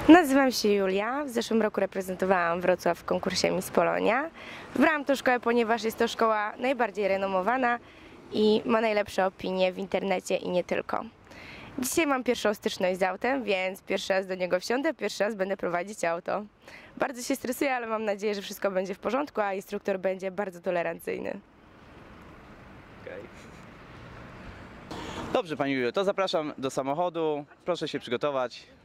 Nazywam się Julia. W zeszłym roku reprezentowałam Wrocław w konkursie Miss Polonia. Wybrałam tę szkołę, ponieważ jest to szkoła najbardziej renomowana i ma najlepsze opinie w internecie i nie tylko. Dzisiaj mam pierwszą styczność z autem, więc pierwszy raz do niego wsiądę, pierwszy raz będę prowadzić auto. Bardzo się stresuję, ale mam nadzieję, że wszystko będzie w porządku, a instruktor będzie bardzo tolerancyjny. Dobrze, Pani Julio, to zapraszam do samochodu. Proszę się przygotować.